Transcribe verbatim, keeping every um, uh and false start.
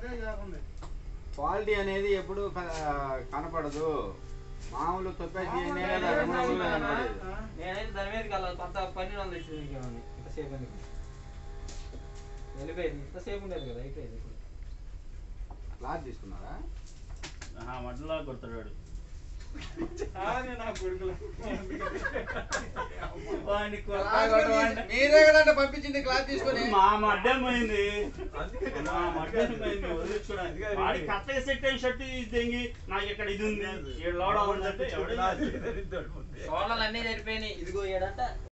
Quality అనేది ఎప్పుడు కనపడదు. మామూలు తొప్పేసి నేనైతే దాని మీద కలవాలి కొత్త పన్నెండు వందలు ఇచ్చింది ఇంతసేపు ఎందుకు వెళ్ళిపోయింది. ఇంతసేపు ఉండేది కదా, అయిపోయింది. ఇప్పుడు క్లాత్ తీసుకున్నారా? మడ్డలా కొడతాడు మీరే కదంటే పంపించింది క్లాత్ తీసుకొని. మా మడ్డం పోయింది, మా మడ్డం పోయింది. వదిలించుకోవడానికి వాడి కరెక్ట్గా సెట్ అయిన షర్ట్ తెంగి నాకు ఇక్కడ ఇది ఉంది, ఏడు లోడ ఉంది అంటే సోళ్ళలు అన్నీ సరిపోయినాయి. ఇదిగో ఏడంట